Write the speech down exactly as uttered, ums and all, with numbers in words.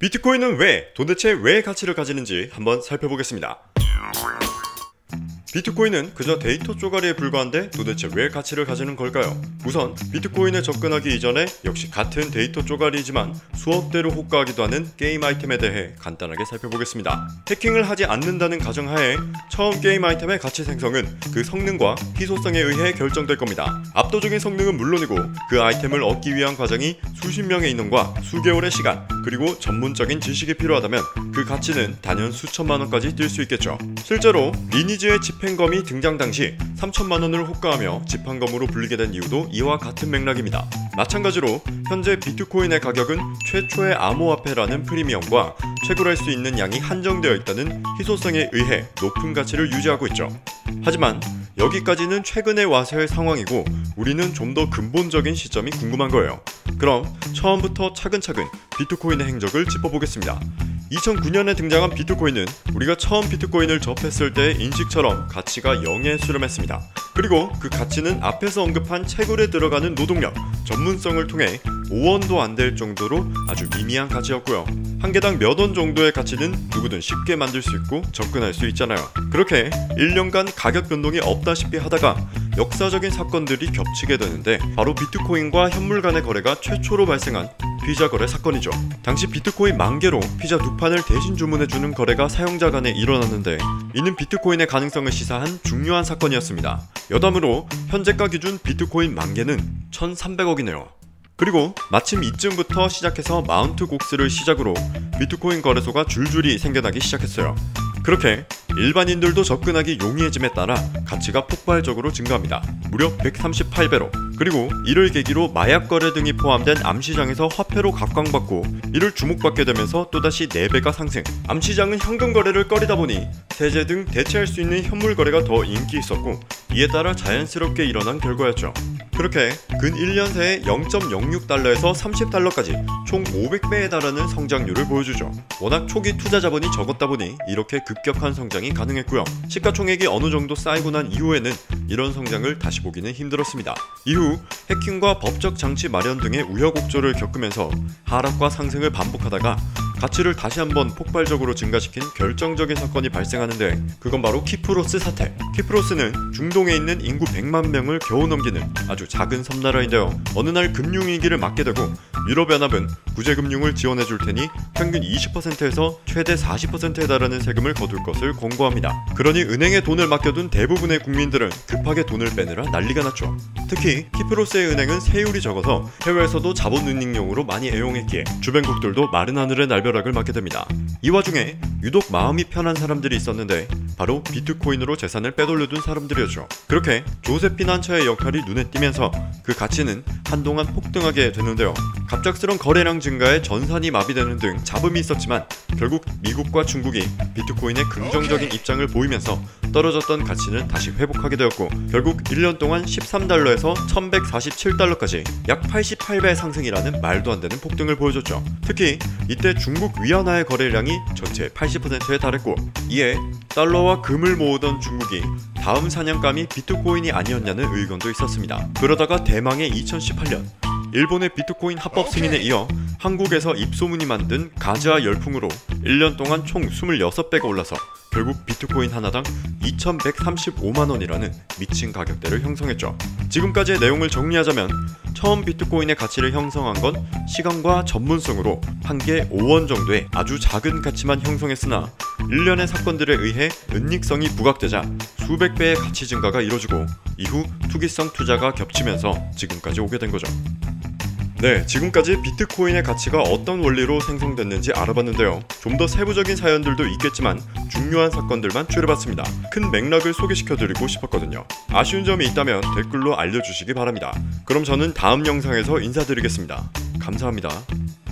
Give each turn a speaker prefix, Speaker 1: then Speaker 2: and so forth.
Speaker 1: 비트코인은 왜, 도대체 왜 가치를 가지는지 한번 살펴보겠습니다. 비트코인은 그저 데이터 쪼가리에 불과한데 도대체 왜 가치를 가지는 걸까요? 우선 비트코인에 접근하기 이전에 역시 같은 데이터 쪼가리이지만 수억 대로 호가하기도 하는 게임 아이템에 대해 간단하게 살펴보겠습니다. 해킹을 하지 않는다는 가정하에 처음 게임 아이템의 가치 생성은 그 성능과 희소성에 의해 결정될 겁니다. 압도적인 성능은 물론이고 그 아이템을 얻기 위한 과정이 수십 명의 인원과 수개월의 시간, 그리고 전문적인 지식이 필요하다면 그 가치는 단연 수천만 원까지 뛸 수 있겠죠. 실제로 리니지의 집행검이 등장 당시 삼천만 원을 호가하며 집행검으로 불리게 된 이유도 이와 같은 맥락입니다. 마찬가지로 현재 비트코인의 가격은 최초의 암호화폐라는 프리미엄과 채굴할 수 있는 양이 한정되어 있다는 희소성에 의해 높은 가치를 유지하고 있죠. 하지만 여기까지는 최근에 와서의 상황이고 우리는 좀 더 근본적인 시점이 궁금한 거예요. 그럼 처음부터 차근차근 비트코인의 행적을 짚어보겠습니다. 이천구 년에 등장한 비트코인은 우리가 처음 비트코인을 접했을 때의 인식처럼 가치가 영에 수렴했습니다. 그리고 그 가치는 앞에서 언급한 채굴에 들어가는 노동력, 전문성을 통해 오원도 안 될 정도로 아주 미미한 가치였고요. 한 개당 몇 원 정도의 가치는 누구든 쉽게 만들 수 있고 접근할 수 있잖아요. 그렇게 일 년간 가격 변동이 없다시피 하다가 역사적인 사건들이 겹치게 되는데 바로 비트코인과 현물 간의 거래가 최초로 발생한 피자 거래 사건이죠. 당시 비트코인 만 개로 피자 두 판을 대신 주문해주는 거래가 사용자 간에 일어났는데 이는 비트코인의 가능성을 시사한 중요한 사건이었습니다. 여담으로 현재가 기준 비트코인 만 개는 천삼백억이네요. 그리고 마침 이쯤부터 시작해서 마운트 곡스를 시작으로 비트코인 거래소가 줄줄이 생겨나기 시작했어요. 그렇게 일반인들도 접근하기 용이해짐에 따라 가치가 폭발적으로 증가합니다. 무려 백삼십팔 배로. 그리고 이를 계기로 마약 거래 등이 포함된 암시장에서 화폐로 각광받고 이를 주목받게 되면서 또다시 네 배가 상승. 암시장은 현금 거래를 꺼리다 보니 세제 등 대체할 수 있는 현물 거래가 더 인기 있었고 이에 따라 자연스럽게 일어난 결과였죠. 그렇게 근 일 년 새에 영 점 영육 달러에서 삼십 달러까지 총 오백 배에 달하는 성장률을 보여주죠. 워낙 초기 투자 자본이 적었다 보니 이렇게 급격한 성장이 가능했고요. 시가총액이 어느 정도 쌓이고 난 이후에는 이런 성장을 다시 보기는 힘들었습니다. 이후 해킹과 법적 장치 마련 등의 우여곡절을 겪으면서 하락과 상승을 반복하다가 가치를 다시 한번 폭발적으로 증가시킨 결정적인 사건이 발생하는데 그건 바로 키프로스 사태. 키프로스는 중동에 있는 인구 백만 명을 겨우 넘기는 아주 작은 섬나라인데요. 어느 날 금융위기를 맞게 되고 유럽연합은 구제금융을 지원해줄 테니 평균 이십 퍼센트에서 최대 사십 퍼센트에 달하는 세금을 거둘 것을 권고합니다. 그러니 은행에 돈을 맡겨둔 대부분의 국민들은 급하게 돈을 빼느라 난리가 났죠. 특히 키프로스의 은행은 세율이 적어서 해외에서도 자본 은닉용으로 많이 애용했기에 주변국들도 마른 하늘의 날벼락을 맞게 됩니다. 이 와중에 유독 마음이 편한 사람들이 있었는데 바로 비트코인으로 재산을 빼돌려둔 사람들이었죠. 그렇게 조세 피난처의 역할이 눈에 띄면서 그 가치는 한동안 폭등하게 되는데요. 갑작스런 거래량 증가에 전산이 마비되는 등 잡음이 있었지만 결국 미국과 중국이 비트코인의 긍정적인 입장을 보이면서 떨어졌던 가치는 다시 회복하게 되었고 결국 일 년 동안 십삼 달러에서 천백사십칠 달러까지 약 팔십팔 배 상승이라는 말도 안 되는 폭등을 보여줬죠. 특히 이때 중국 위안화의 거래량이 전체 팔십 퍼센트에 달했고 이에 달러와 금을 모으던 중국이 다음 사냥감이 비트코인이 아니었냐는 의견도 있었습니다. 그러다가 대망의 이천십팔 년 일본의 비트코인 합법 승인에 이어 한국에서 입소문이 만든 가즈아 열풍으로 일 년 동안 총 이십육 배가 올라서 결국 비트코인 하나당 이천백삼십오만 원이라는 미친 가격대를 형성했죠. 지금까지의 내용을 정리하자면 처음 비트코인의 가치를 형성한 건 시간과 전문성으로 한 개 오 원 정도의 아주 작은 가치만 형성했으나 일련의 사건들에 의해 은닉성이 부각되자 수백 배의 가치 증가가 이뤄지고 이후 투기성 투자가 겹치면서 지금까지 오게 된 거죠. 네, 지금까지 비트코인의 가치가 어떤 원리로 생성됐는지 알아봤는데요. 좀 더 세부적인 사연들도 있겠지만 중요한 사건들만 추려봤습니다. 큰 맥락을 소개시켜드리고 싶었거든요. 아쉬운 점이 있다면 댓글로 알려주시기 바랍니다. 그럼 저는 다음 영상에서 인사드리겠습니다. 감사합니다.